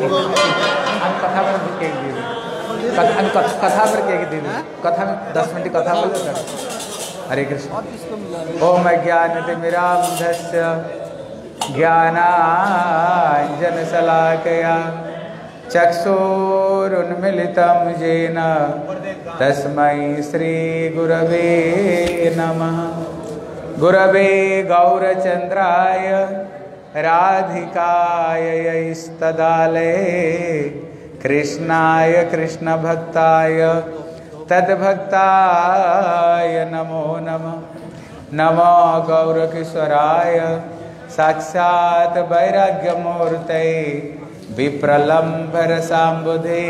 कथा पर केक दे कथा पर केक दे कथा में 10 मिनट कथा बोल कर। हरे कृष्ण। ओम अज्ञानतिमिरान्धस्य ज्ञानाञ्जनशलाकया चक्षुरुन्मिलितं येन तस्मै श्रीगुरवे नमः। गुरवे गौरचन्द्राय राधिकाय यैस्तदालये कृष्णाय कृष्णभक्ताय तद्भक्ताय नमो नमः। नमो गौरकिशोराय साक्षात् वैराग्यमूर्तये विप्रलम्भरसाम्बुधे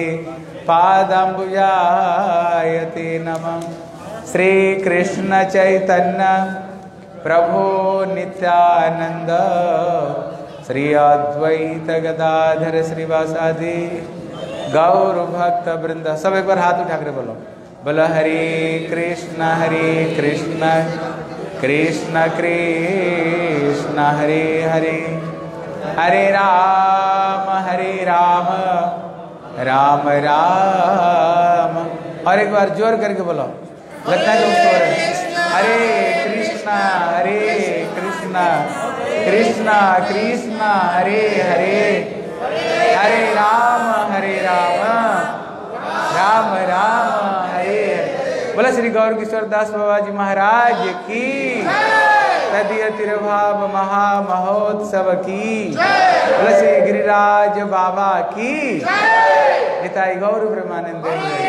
पादाम्बुजायते नमः। श्रीकृष्ण चैतन्य प्रभो नित्यानंद श्री अद्वैत गदाधर श्रीवासादि गौर भक्त वृंद। सब एक बार हाथ उठा कर बोलो बोलो हरे कृष्ण कृष्ण कृष्ण हरे हरे हरे राम राम राम। और एक बार जोर करके बोलो लगता है हरे कृष्ण कृष्ण कृष्ण हरे हरे हरे राम राम राम हरे। बोला श्री गौर किशोर दास बाबा जी महाराज की तदीय तिरुभाव महामहोत्सव की। बोला श्री गिरिराज बाबा की निताई गौर ब्रह्मानंद।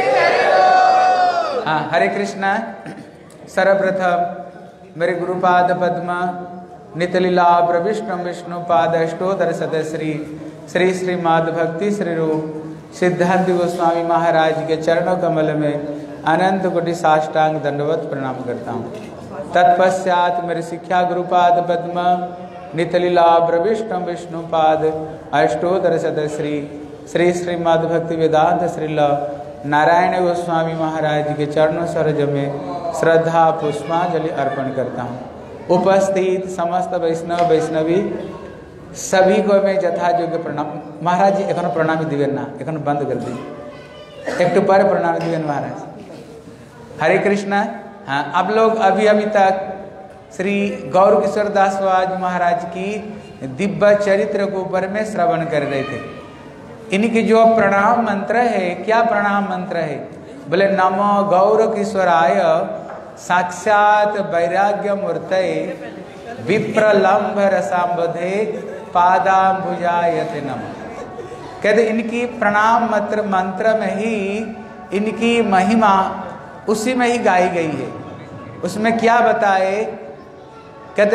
हाँ हरे कृष्णा। सर्वप्रथम मेरे गुरुपाद पद्म नितलीला प्रविष्णु विष्णुपाद अष्टोत्तर सदश्री श्री श्रीमद् भक्ति श्री रूप सिद्धांत गोस्वामी महाराज के चरणों कमल में अनंत कोटि साष्टांग दंडवत प्रणाम करता हूँ। तत्पश्चात मेरे शिक्षा गुरुपाद पद्म नितलीला प्रविष्णु विष्णुपाद अष्टोत्तर सदश्री श्री श्रीमद् भक्ति वेदांत श्रील नारायण गोस्वामी महाराज के चरणों सरोज में श्रद्धा पुष्पांजलि अर्पण करता हूँ। उपस्थित समस्त वैष्णव वैष्णवी सभी को मैं यथायोग्य प्रणाम। महाराज जी एखन प्रणामी दिवेन ना एखन बंद कर दी एक तो पर प्रणामी दिवेन महाराज। हरे कृष्णा। हाँ आप लोग अभी तक श्री गौर किशोर दास बाबा जी महाराज की दिव्य चरित्र को ऊपर में श्रवण कर रहे थे। इनकी जो प्रणाम मंत्र है, क्या प्रणाम मंत्र है? बोले नमो गौर किशोराय साक्षात वैराग्य मूर्तये विप्रलम्भ रसाम्बधे पादाम्बुजायते नमः। कहते इनकी प्रणाम मंत्र में ही इनकी महिमा उसी में ही गाई गई है। उसमें क्या बताए? कहते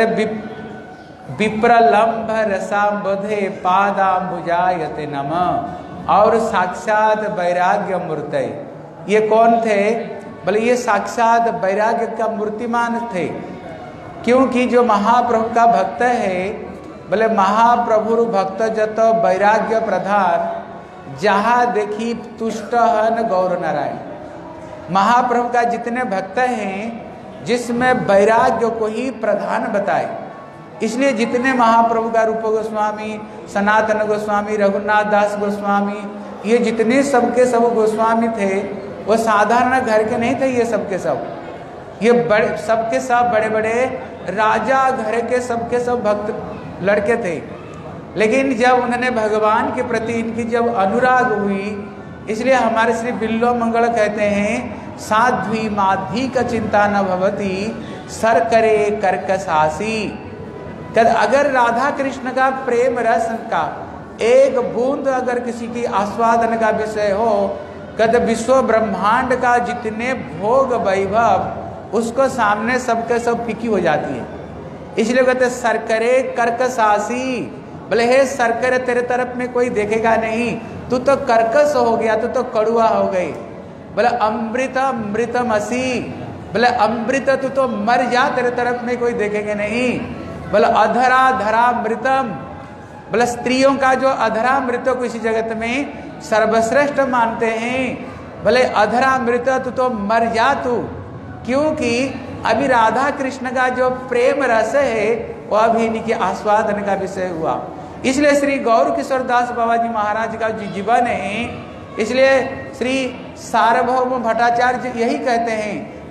विप्रलम्भ रसाम्बधे पादाम्बुजायते नमः और साक्षात वैराग्य मूर्तये। ये कौन थे? बोले ये साक्षात वैराग्य का मूर्तिमान थे। क्योंकि जो महाप्रभु का भक्त है, बोले महाप्रभु भक्त जत वैराग्य प्रधान जहाँ देखी तुष्ट हन गौर नारायण। महाप्रभु का जितने भक्त हैं जिसमें वैराग्य को ही प्रधान बताए, इसलिए जितने महाप्रभु का रूप गोस्वामी, सनातन गोस्वामी, रघुनाथ दास गोस्वामी, ये जितने सबके सब गोस्वामी थे वो साधारण घर के नहीं थे। ये सबके सब ये बड़े सबके सब बड़े बड़े राजा घर के सबके सब भक्त लड़के थे। लेकिन जब उन्होंने भगवान के प्रति इनकी जब अनुराग हुई, इसलिए हमारे श्री बिल्लो मंगल कहते हैं साध्वी माधी का चिंता न भवती सर करे कर्कशासी। अगर राधा कृष्ण का प्रेम रस का एक बूंद अगर किसी की आस्वादन का विषय हो, कहते विश्व ब्रह्मांड का जितने भोग वैभव उसको सामने सबके सब फीकी हो जाती है। इसलिए कहते सरकरे कर्कशासी। बोले हे सरकरे तेरे तरफ में कोई देखेगा नहीं, तू तो कर्कश हो गया, तू तो कड़ुआ हो गई। बोले अमृत अमृतमसी। बोले अमृत तू तो मर जा, तेरे तरफ में कोई देखेंगे नहीं। बोले अधरा धरा मृतम। बोले स्त्रियों का जो अधरा मृत को इसी जगत में सर्वश्रेष्ठ मानते हैं। बोले अधरा मृत तू तो मर जा तू। क्योंकि अभी राधा कृष्ण का जो प्रेम रस है वो अभी इनके आस्वादन का विषय हुआ। इसलिए श्री गौर किशोर दास बाबा जी महाराज का जो जीवन है, इसलिए श्री सार्वभौम भट्टाचार्य यही कहते हैं,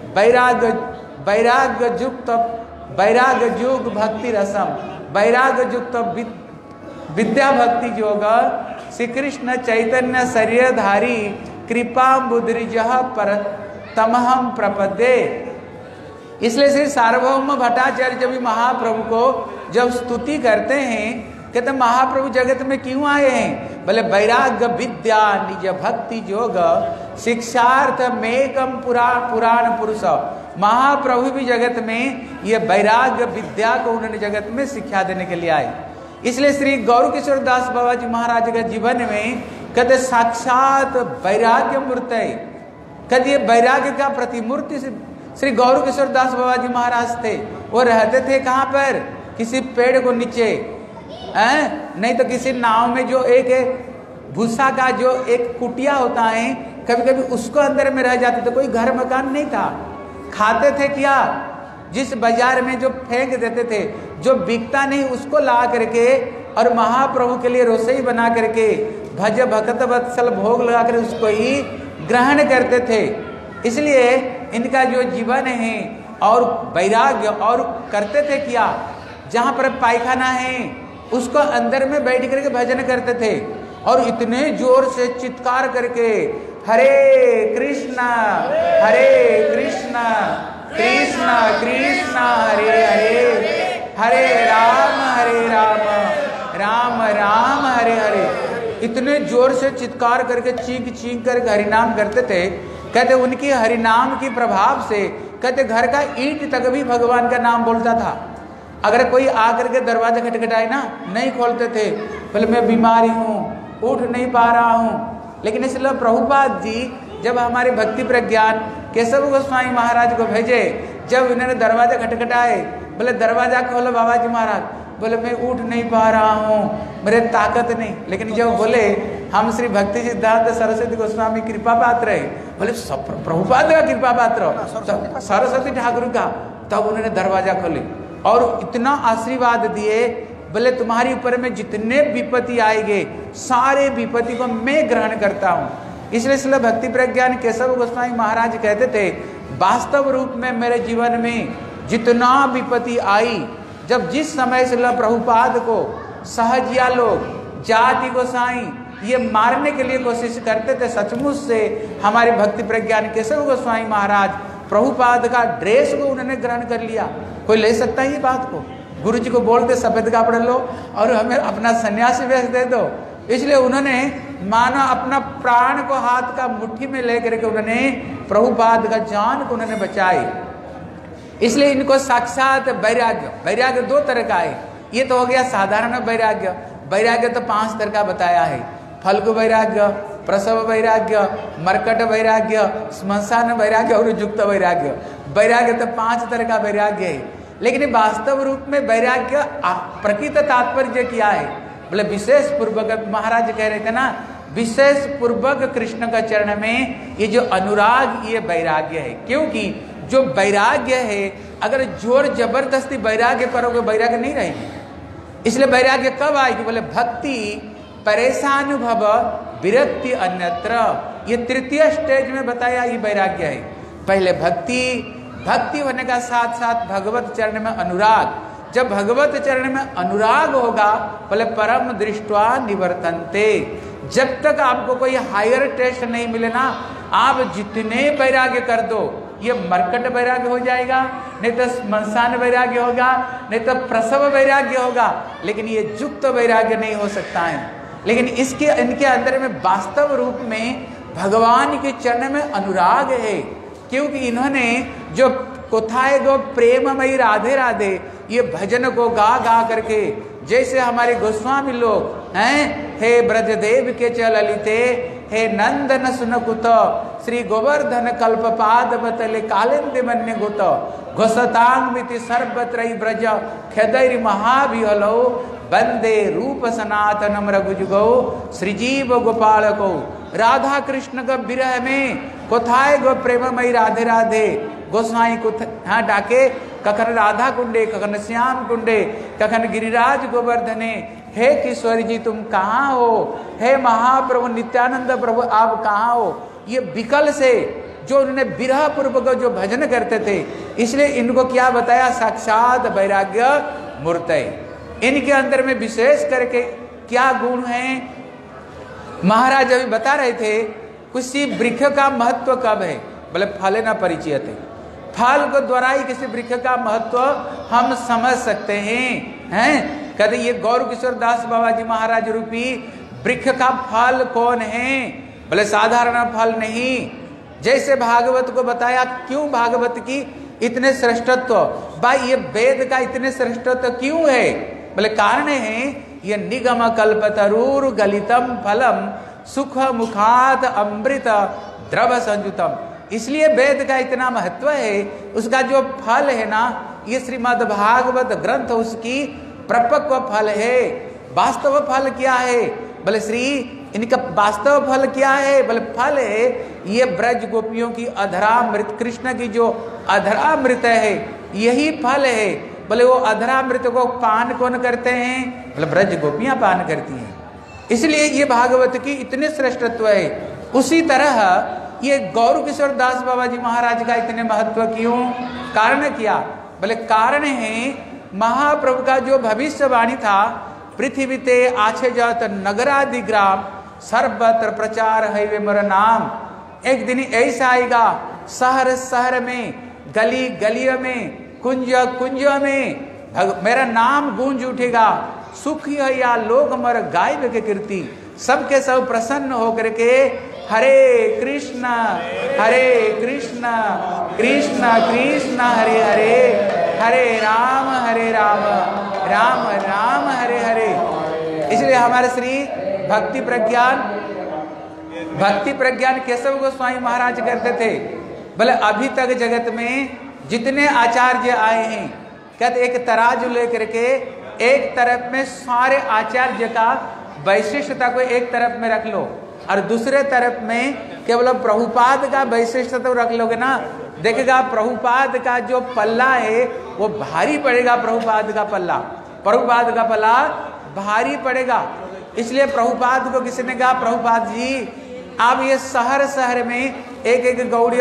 वैराग्य युक्त भक्ति रसम, वैराग्य युक्त विद्या भक्ति योग, श्री कृष्ण चैतन्य शरीरधारी कृपाम्बुद्रिज पर तमहम प्रपद्ये। इसलिए श्री सार्वभौम भट्टाचार्य जब महाप्रभु को जब स्तुति करते हैं, कहते महाप्रभु जगत में क्यों आए हैं? बोले वैराग्य विद्या निज भक्ति योग शिक्षार्थ मेकम पुराण पुरुष। महाप्रभु भी जगत में ये वैराग्य विद्या को उन्होंने जगत में शिक्षा देने के लिए आए। इसलिए श्री गौर किशोर दास बाबा जी महाराज के जीवन में कहते साक्षात वैराग्य मूर्ति, कहते ये वैराग्य का प्रतिमूर्ति श्री गौर किशोर दास बाबा जी महाराज थे। वो रहते थे कहाँ पर? किसी पेड़ को नीचे, नहीं तो किसी नाव में जो एक भूसा का जो एक कुटिया होता है, कभी कभी उसको अंदर में रह जाते थे। कोई घर मकान नहीं था। खाते थे क्या? जिस बाजार में जो फेंक देते थे, जो बिकता नहीं उसको ला करके और महाप्रभु के लिए रसोई बना करके भज भक्त वत्सल भोग लगा कर उसको ही ग्रहण करते थे। इसलिए इनका जो जीवन है और वैराग्य, और करते थे क्या? जहाँ पर पायखाना है उसको अंदर में बैठ करके भजन करते थे और इतने जोर से चित्कार करके हरे कृष्णा कृष्ण कृष्ण हरे हरे, हरे राम राम राम हरे हरे, इतने जोर से चित्कार करके चीख करके हरिनाम करते थे। कहते उनकी हरिनाम की प्रभाव से कहते घर का ईंट तक भी भगवान का नाम बोलता था। अगर कोई आकर के दरवाजा खटखटाए ना, नहीं खोलते थे, बोले मैं बीमारी हूँ, उठ नहीं पा रहा हूँ। लेकिन इसलिए प्रभुपाद जी जब हमारे भक्ति प्रज्ञान केशव गोस्वामी महाराज को भेजे, जब इन्होंने दरवाजा खटखटाए, बोले दरवाजा खोलो बाबा जी महाराज, बोले मैं उठ नहीं पा रहा हूँ, मेरे ताकत नहीं। लेकिन जब बोले हम श्री भक्ति सिद्धांत सरस्वती गोस्वामी कृपा पात्र है, बोले प्रभुपाद का कृपा पात्र सरस्वती ठाकुर का, तब उन्होंने दरवाजा खोले और इतना आशीर्वाद दिए, बोले तुम्हारी ऊपर में जितने विपत्ति आएंगे सारे विपत्ति को मैं ग्रहण करता हूँ। इसलिए भक्ति प्रज्ञान केशव गोस्वामी महाराज कहते थे, वास्तव रूप में मेरे जीवन में जितना विपत्ति आई, जब जिस समय से प्रभुपाद को सहजिया लोग जाति गोसाई ये मारने के लिए कोशिश करते थे, सचमुच से हमारे भक्ति प्रज्ञान केशव गोस्वामी महाराज प्रभुपाद का ड्रेस को उन्होंने ग्रहण कर लिया। कोई ले सकता है ये बात को? गुरु जी को बोलते सफेद कपड़े लो और हमें अपना सन्यासी वेश दे दो। इसलिए उन्होंने माना अपना प्राण को हाथ का मुट्ठी में लेकर के उन्होंने प्रभुपाद का जान को उन्होंने बचाई। इसलिए इनको साक्षात वैराग्य दो तरह का है। ये तो हो गया साधारण वैराग्य। वैराग्य तो 5 तरह का बताया है, फल्गु वैराग्य, प्रसव वैराग्य, मरकट वैराग्य, श्मशान वैराग्य और युक्त वैराग्य। वैराग्य तो 5 तरह का वैराग्य है। लेकिन वास्तव रूप में वैराग्य प्रकृत तात्पर्य क्या है? बोले विशेष पूर्वक, महाराज कह रहे थे ना, विशेष पूर्वक कृष्ण का चरण में ये जो अनुराग, ये वैराग्य है। क्योंकि जो वैराग्य है, अगर जोर जबरदस्ती वैराग्य करोगे, वैराग्य नहीं रहेगी। इसलिए वैराग्य कब आएगी? बोले भक्ति परेशानुभव विरक्ति अन्यत्र, ये तृतीय स्टेज में बताया ये वैराग्य है। पहले भक्ति होने का साथ साथ भगवत चरण में अनुराग। जब भगवत चरण में अनुराग होगा, बोले परम दृष्टवा निवर्तन्ते। जब तक आपको कोई हायर टेस्ट नहीं मिले ना, आप जितने वैराग्य कर दो, ये मरकट वैराग्य हो जाएगा, नहीं तो श्मशान वैराग्य होगा, नहीं तो प्रसव वैराग्य होगा, लेकिन ये युक्त वैराग्य नहीं हो सकता है। लेकिन इनके अंदर में वास्तव रूप में भगवान के चरण में अनुराग है। क्योंकि इन्होंने जो कोथाए गो प्रेममयी राधे राधे ये भजन को गा करके, जैसे हमारे गोस्वामी लोग हैं, हे ब्रजदेव के चललिते, हे नंदन सुनकुत, श्री गोवर्धन कल्पपाद बतले कालिंद मन्य गुत, घोषतांग मिति सर्वत्र ब्रज खेदैर महाभिहलो, वंदे रूप सनातनम रघुजुगो, श्रीजीव गोपाल को। राधा कृष्ण का विरह में कोथाए गो प्रेममयी राधे राधे गोसाई को डाके, कखन राधा कुंडे, कखन श्याम कुंडे, कखन गिरिराज गोवर्धने, हे किशोरी जी तुम कहाँ हो, हे महाप्रभु नित्यानंद प्रभु आप कहाँ हो। ये विकल से जो उन्होंने विरह पूर्वक जो भजन करते थे, इसलिए इनको क्या बताया, साक्षात वैराग्य मूर्ति। इनके अंदर में विशेष करके क्या गुण है, महाराज अभी बता रहे थे। किसी वृक्ष का महत्व कब है, बोले फले न परिचय थे, फल को द्वारा ही किसी वृक्ष का महत्व हम समझ सकते हैं। कहते ये गौर किशोर दास बाबा जी महाराज रूपी वृक्ष का फल कौन है, बोले साधारण फल नहीं। जैसे भागवत को बताया, क्यों भागवत की इतने श्रेष्ठत्व, भाई ये वेद का इतने श्रेष्ठत्व क्यों है, बोले कारण है ये निगम कल्पतरुर गलितम फलम सुख मुखात अमृत द्रव संयुतम। इसलिए वेद का इतना महत्व है, उसका जो फल है ना, ये श्रीमद् भागवत ग्रंथ उसकी प्रपक्व फल है। वास्तव फल क्या है, बोले श्री इनका वास्तव फल क्या है, बोले फल है ये ब्रज गोपियों की अधरामृत, कृष्ण की जो अधरामृत है यही फल है। बोले वो अधरामृत को पान कौन करते हैं, बोले ब्रज गोपियां पान करती हैं। इसलिए ये भागवत की इतने श्रेष्ठत्व है। उसी तरह ये गौर किशोर दास बाबा जी महाराज का इतने महत्व क्यों, कारण क्या, बोले कारण है महाप्रभु का जो भविष्यवाणी था, पृथ्वी ते आछे जात नगरादि ग्राम सर्वत्र प्रचार है वे मोर नाम। एक दिन ऐसा आएगा शहर शहर में, गली गलियों में, कुंज कुंज में मेरा नाम गूंज उठेगा। सुखी है या लोग मर गायब के कीर्ति, सबके सब प्रसन्न होकर के हरे कृष्ण कृष्ण कृष्ण हरे हरे, हरे राम राम राम हरे हरे। इसलिए हमारे श्री भक्ति प्रज्ञान केशव गोस्वामी महाराज करते थे। बोले अभी तक जगत में जितने आचार्य आए हैं, कहते एक तराजू लेकर के एक तरफ में सारे आचार्य का वैशिष्टता को एक तरफ में रख लो, और दूसरे तरफ में केवल प्रभुपाद का वैशिष्ट तो रख लोगे ना, देखेगा प्रभुपाद का जो पल्ला है वो भारी पड़ेगा। प्रभुपाद का पल्ला भारी पड़ेगा। इसलिए प्रभुपाद को किसी ने कहा, प्रभुपाद जी आप ये शहर शहर में एक एक गौड़ीय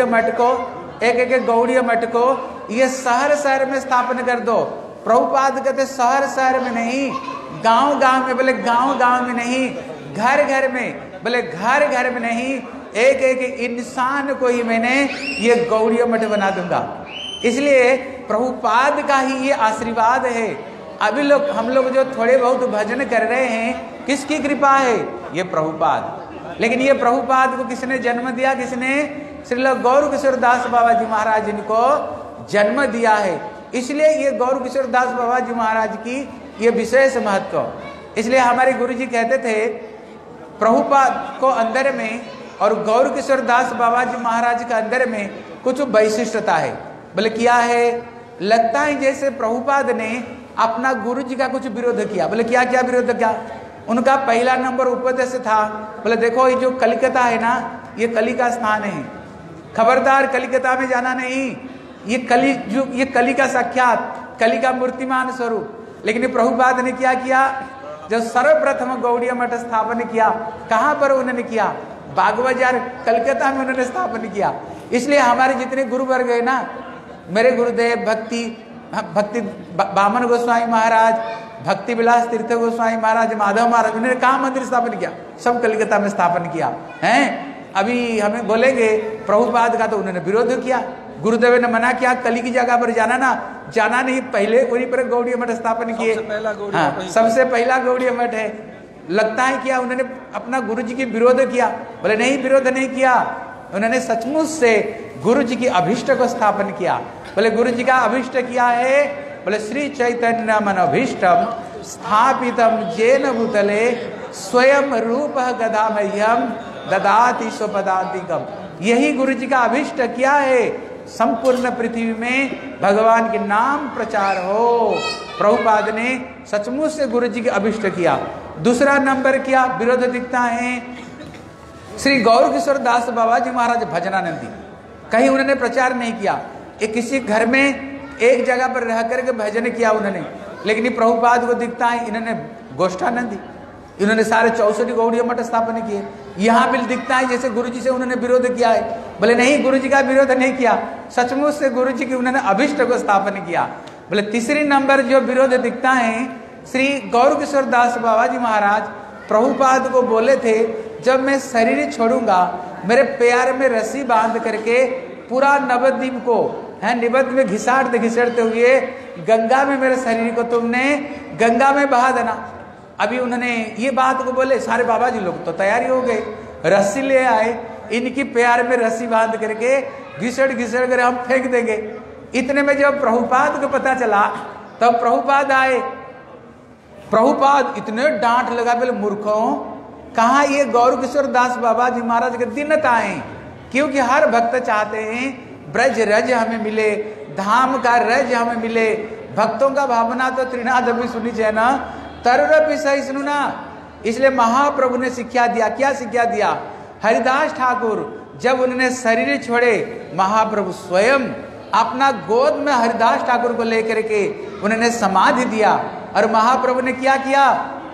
मठ को ये शहर शहर में स्थापन कर दो। प्रभुपाद कहते शहर शहर में नहीं, गांव गांव में, बोले गांव गांव में नहीं, घर घर में, बोले घर घर में नहीं, एक एक इंसान को ही मैंने ये गौड़ीय मठ बना दूंगा। इसलिए प्रभुपाद का ही ये आशीर्वाद है। अभी हम लोग जो थोड़े बहुत भजन कर रहे हैं, किसकी कृपा है, ये प्रभुपाद। लेकिन ये प्रभुपाद को किसने जन्म दिया, किसने, श्रील गौर किशोर दास बाबा जी महाराज इनको जन्म दिया है। इसलिए ये गौर किशोर दास बाबा जी महाराज की ये विशेष महत्व। इसलिए हमारे गुरु जी कहते थे प्रभुपाद को अंदर में और गौर किशोर दास बाबा जी महाराज के अंदर में कुछ वैशिष्टता है। बोले क्या है, लगता है जैसे प्रभुपाद ने अपना गुरु जी का कुछ विरोध किया। बोले क्या क्या विरोध किया, उनका पहला नंबर उपदेश था, बोले देखो ये जो कलिकता है ना, ये कली का स्थान है, खबरदार कलिकता में जाना नहीं, ये कली का साक्षात, कली का मूर्तिमान स्वरूप। लेकिन प्रभुपाद ने क्या किया, जब सर्वप्रथम गौड़ीय मठ स्थापन किया, कहाँ पर उन्होंने किया, बागबाजार कलकत्ता में उन्होंने स्थापन किया। इसलिए हमारे जितने गुरु वर्ग है ना, मेरे गुरुदेव भक्ति बामन गोस्वामी महाराज, भक्ति विलास तीर्थ गोस्वामी महाराज, माधव महाराज, उन्होंने कहाँ मंदिर स्थापन किया, सब कलकत्ता में स्थापन किया है। अभी हमें बोलेंगे प्रभुपाद का तो उन्होंने विरोध किया, गुरुदेव ने मना किया, कली की जगह पर जाना नहीं, पहले वहीं पर गौड़ीय मठ स्थापन किए। सबसे पहला गौड़ीय मठ है। लगता है क्या उन्होंने अपना गुरु जी की विरोध किया, बोले नहीं, विरोध नहीं किया, उन्होंने सचमुच से गुरु जी की अभिष्ट को स्थापन किया। बोले गुरु जी का अभिष्ट किया है, बोले श्री चैतन्य मनोभीष्टम स्थापितम जेन भूतले स्वयं रूप गदामह्यम ददाति स्वपदांतिकम। यही गुरु जी का अभिष्ट क्या है, संपूर्ण पृथ्वी में भगवान के नाम प्रचार हो। प्रभुपाद ने सचमुच से गुरु जी के अभिष्ट किया। दूसरा नंबर क्या विरोध दिखता है, श्री गौर किशोर दास बाबा जी महाराज भजनानंदी, कहीं उन्होंने प्रचार नहीं किया, एक किसी घर में एक जगह पर रह करके भजन किया उन्होंने। लेकिन प्रभुपाद को दिखता है इन्होंने गोष्ठानंदी, इन्होंने सारे 64 गौड़ीय मठ स्थापन किए। यहाँ भी दिखता है जैसे गुरुजी से उन्होंने विरोध किया है। बोले नहीं, गुरुजी का विरोध नहीं किया, सचमुच से गुरुजी की उन्होंने अभिष्ट को स्थापन किया। बोले तीसरी नंबर जो विरोध दिखता है, श्री गौर किशोर दास बाबा जी महाराज प्रभुपाद को बोले थे, जब मैं शरीर छोड़ूंगा मेरे पैर में रस्सी बांध करके पूरा नवद्वीप को है निबद्ध में घिसाड़ते हुए गंगा में मेरे शरीर को तुमने गंगा में बहा देना। अभी उन्होंने ये बात को बोले, सारे बाबा जी लोग तो तैयारी हो गए, रस्सी ले आए, इनकी पैर में रस्सी बांध करके घिसड़ कर हम फेंक देंगे। इतने में जब प्रभुपाद को पता चला तब प्रभुपाद आए। प्रभुपाद इतने डांट लगा, बोले मूर्खों, कहाँ ये गौर किशोर दास बाबा जी महाराज के दिनत आए, क्योंकि हर भक्त चाहते हैं ब्रज रज हमें मिले, धाम का रज हमें मिले। भक्तों का भावना तो त्रिनाद भी सुनी चाहिए ना, तरुरपि सहिष्णुना। इसलिए महाप्रभु ने शिक्षा दिया, क्या शिक्षा दिया? हरिदास ठाकुर जब उन्होंने शरीर छोड़े, महाप्रभु स्वयं अपना गोद में हरिदास ठाकुर को लेकर के उन्होंने समाधि दिया। और महाप्रभु ने क्या किया?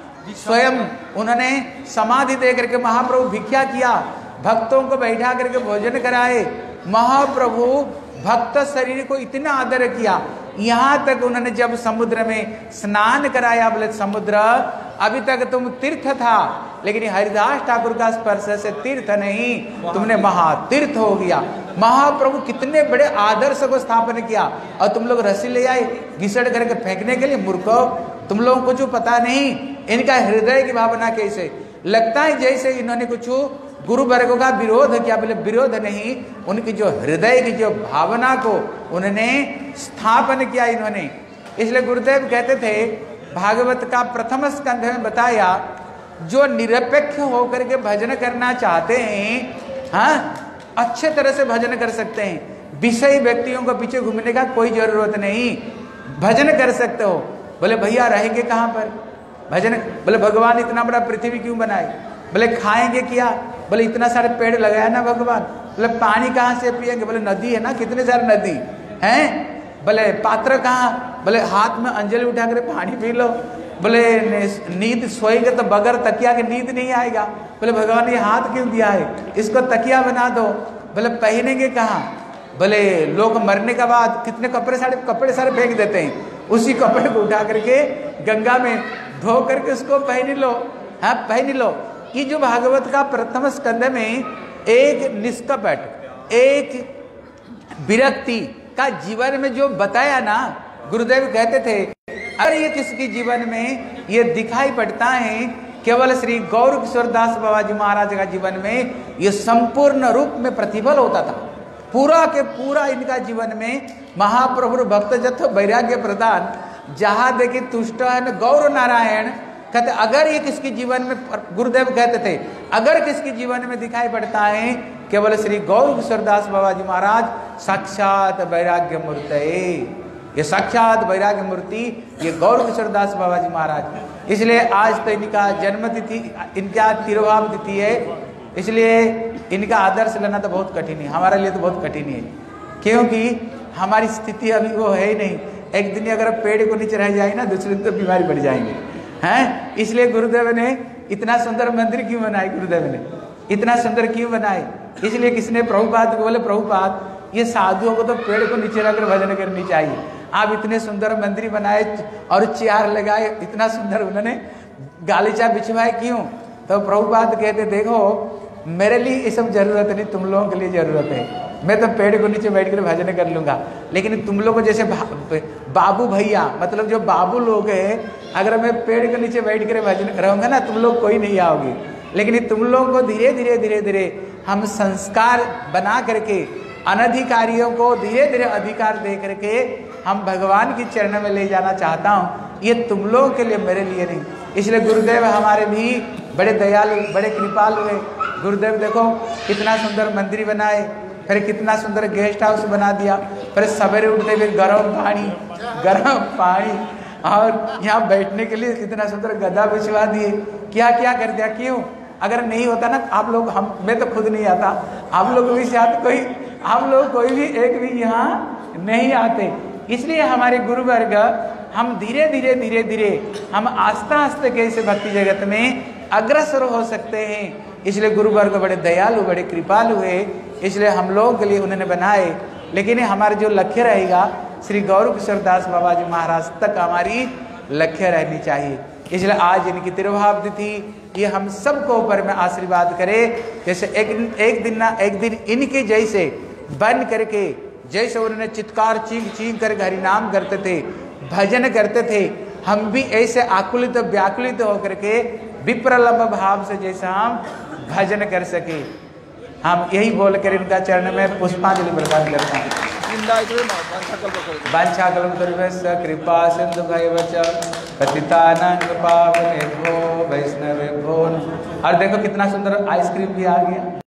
स्वयं उन्होंने समाधि दे करके महाप्रभु भिक्षा किया, भक्तों को बैठा करके भोजन कराए। महाप्रभु भक्त शरीर को इतना आदर किया, यहाँ तक उन्होंने जब समुद्र में स्नान कराया, बोले समुद्र अभी तक तुम तीर्थ था, लेकिन हरिदास ठाकुर का स्पर्श से तीर्थ नहीं, तुमने महातीर्थ हो गया। महाप्रभु कितने बड़े आदर्श को स्थापन किया, और तुम लोग रस्सी ले आए घिसड़ करके फेंकने के लिए। मूर्खो, तुम लोगों को जो पता नहीं इनका हृदय की भावना कैसे। लगता है जैसे इन्होंने कुछ गुरु वर्ग का विरोध किया, बोले विरोध नहीं, उनकी जो हृदय की जो भावना को उन्होंने स्थापन किया इन्होंने। इसलिए गुरुदेव कहते थे, भागवत का प्रथम स्कंध में बताया, जो निरपेक्ष होकर के भजन करना चाहते हैं, हाँ, अच्छे तरह से भजन कर सकते हैं। विषयी व्यक्तियों को पीछे घूमने का कोई जरूरत नहीं, भजन कर सकते हो। बोले भैया रहेंगे कहाँ पर भजन? बोले भगवान इतना बड़ा पृथ्वी क्यों बनाए? बोले खाएंगे क्या? बोले इतना सारे पेड़ लगाया ना भगवान। बोले पानी कहाँ से पिएंगे? बोले नदी है ना, कितने सारे नदी हैं। बोले पात्र कहाँ? बोले हाथ में अंजलि उठा कर पानी पी लो। बोले नींद सोएंगे तो बगैर तकिया के नींद नहीं आएगा। बोले भगवान ये हाथ क्यों दिया है, इसको तकिया बना दो। बोले पहनेंगे कहाँ? बोले लोग मरने के बाद कितने कपड़े सारे फेंक देते हैं, उसी कपड़े को उठा करके गंगा में धो करके उसको पहन लो। हाँ, पहन लो। ये जो भागवत का प्रथम स्कंद में एक निष्कपट, एक विरक्ति का जीवन में जो बताया ना, गुरुदेव कहते थे अगर ये किसकी जीवन में ये दिखाई पड़ता है, केवल श्री गौर किशोर दास बाबा जी महाराज का जीवन में ये संपूर्ण रूप में प्रतिफल होता था। पूरा के पूरा इनका जीवन में महाप्रभु भक्त जत्थ वैराग्य प्रदान, जहाँ देखे तुष्ट है गौर नारायण। कहते अगर ये किसके जीवन में, गुरुदेव कहते थे अगर किसके जीवन में दिखाई पड़ता है, केवल श्री गौर किशोर दास बाबा जी महाराज साक्षात वैराग्य मूर्ति। ये साक्षात वैराग्य मूर्ति ये गौर किशोर दास बाबा जी महाराज। इसलिए आज तो इनका जन्म तिथि, इनका तिरुभाव तिथि है, इसलिए इनका आदर्श लेना तो बहुत कठिन है, हमारे लिए तो बहुत कठिन है, क्योंकि हमारी स्थिति अभी वो है ही नहीं। एक दिन अगर पेड़ को नीचे रह जाए ना, दूसरे दिन तो बीमारी बढ़ जाएंगे हैं। इसलिए गुरुदेव ने इतना सुंदर मंदिर क्यों बनाए? गुरुदेव ने इतना सुंदर क्यों बनाए? इसलिए किसने प्रभुपाद को बोले, प्रभुपाद ये साधुओं को तो पेड़ को नीचे रखकर भजन करनी चाहिए, आप इतने सुंदर मंदिर बनाए और चेयर लगाए, इतना सुंदर उन्होंने गालीचा बिछवाए क्यों? तो प्रभुपाद कहते देखो मेरे लिए ये सब जरूरत नहीं, तुम लोगों के लिए जरूरत है। मैं तो पेड़ को नीचे बैठ कर भजन कर लूंगा, लेकिन तुम लोग को जैसे बाबू भैया, मतलब जो बाबू लोग हैं, अगर मैं पेड़ के नीचे बैठ कर भजन रहूंगा ना, तुम लोग कोई नहीं आओगे। लेकिन तुम लोगों को धीरे धीरे हम संस्कार बना करके अनधिकारियों को धीरे धीरे अधिकार दे करके हम भगवान की चरण में ले जाना चाहता हूँ। ये तुम लोगों के लिए, मेरे लिए नहीं। इसलिए गुरुदेव हमारे भी बड़े दयालु, बड़े कृपालु है। गुरुदेव देखो कितना सुंदर मंदिर बनाए, फिर कितना सुंदर गेस्ट हाउस बना दिया, फिर सवेरे उठते हुए गर्म पानी और यहाँ बैठने के लिए कितना सुंदर गद्दा बिछवा दिए, क्या क्या कर दिया। क्यों? अगर नहीं होता ना आप लोग, हम मैं तो खुद नहीं आता, आप लोग भी शायद कोई, हम लोग कोई भी एक भी यहाँ नहीं आते। इसलिए हमारे गुरु वर्ग हम धीरे धीरे हम आस्ते आस्ते कैसे भक्ति जगत में अग्रसर हो सकते हैं। इसलिए गुरु वर्ग बड़े दयालु बड़े कृपालु है, इसलिए हम लोगों के लिए उन्होंने बनाए। लेकिन हमारा जो लक्ष्य रहेगा श्री गौर किशोर दास बाबा जी महाराज तक हमारी लक्ष्य रहनी चाहिए। इसलिए आज इनकी तिरुभाव तिथि, ये हम सबको ऊपर में आशीर्वाद करे। जैसे एक दिन इनके जैसे बन करके, जैसे उन्होंने चित्कार चीख कर हरि नाम करते थे, भजन करते थे, हम भी ऐसे आकुलित व्याकुलित होकर के विप्रलंब भाव से जैसे हम भजन कर सके। हम यही बोलकर इनका चरण में पुष्पांजलि प्रदान करते हैं। वाञ्छाकल्पतरुभ्यश्च कृपा सिन्धुभ्यैव च पतितानां पावनेभ्यो वैष्णवेभ्यो। और देखो कितना सुंदर आइसक्रीम भी आ गया।